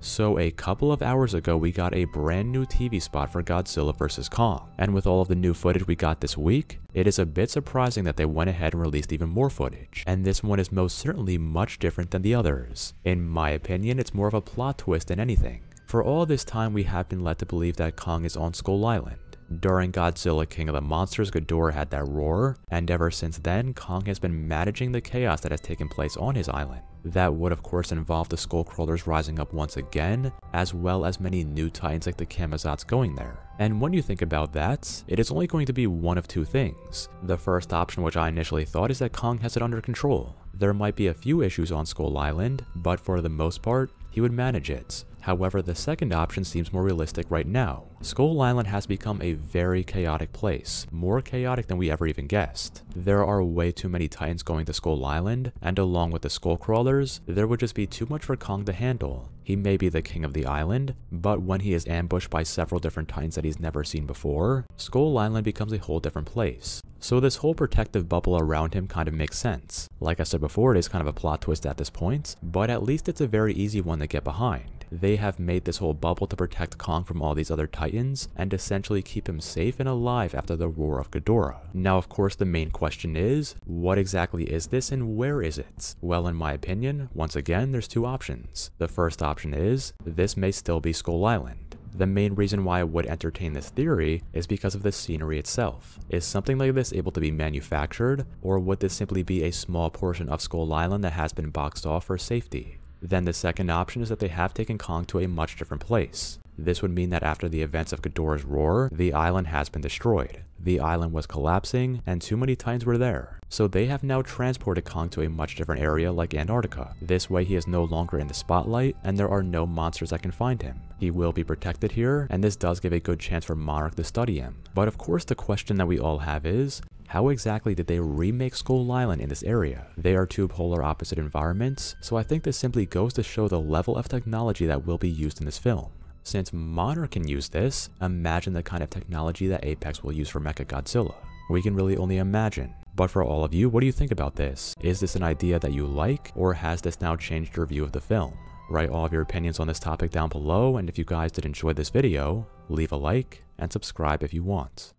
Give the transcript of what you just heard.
So a couple of hours ago we got a brand new TV spot for Godzilla vs. Kong, and with all of the new footage we got this week, it is a bit surprising that they went ahead and released even more footage, and this one is most certainly much different than the others. In my opinion, it's more of a plot twist than anything. For all this time we have been led to believe that Kong is on Skull Island. During Godzilla King of the Monsters, Ghidorah had that roar, and ever since then, Kong has been managing the chaos that has taken place on his island. That would of course involve the Skullcrawlers rising up once again, as well as many new titans like the Camazotz going there. And when you think about that, it is only going to be one of two things. The first option, which I initially thought, is that Kong has it under control. There might be a few issues on Skull Island, but for the most part, he would manage it. However, the second option seems more realistic right now. Skull Island has become a very chaotic place, more chaotic than we ever even guessed. There are way too many titans going to Skull Island, and along with the Skullcrawlers, there would just be too much for Kong to handle. He may be the king of the island, but when he is ambushed by several different titans that he's never seen before, Skull Island becomes a whole different place. So this whole protective bubble around him kind of makes sense. Like I said before, it is kind of a plot twist at this point, but at least it's a very easy one to get behind. They have made this whole bubble to protect Kong from all these other titans and essentially keep him safe and alive after the roar of Ghidorah. Now of course the main question is, what exactly is this and where is it? Well, in my opinion, once again there's two options. The first option is, this may still be Skull Island. The main reason why I would entertain this theory is because of the scenery itself. Is something like this able to be manufactured, or would this simply be a small portion of Skull Island that has been boxed off for safety? Then the second option is that they have taken Kong to a much different place. This would mean that after the events of Ghidorah's roar, the island has been destroyed. The island was collapsing, and too many titans were there. So they have now transported Kong to a much different area like Antarctica. This way he is no longer in the spotlight, and there are no monsters that can find him. He will be protected here, and this does give a good chance for Monarch to study him. But of course the question that we all have is, how exactly did they remake Skull Island in this area? They are two polar opposite environments, so I think this simply goes to show the level of technology that will be used in this film. Since Monarch can use this, imagine the kind of technology that Apex will use for Mechagodzilla. We can really only imagine. But for all of you, what do you think about this? Is this an idea that you like, or has this now changed your view of the film? Write all of your opinions on this topic down below, and if you guys did enjoy this video, leave a like and subscribe if you want.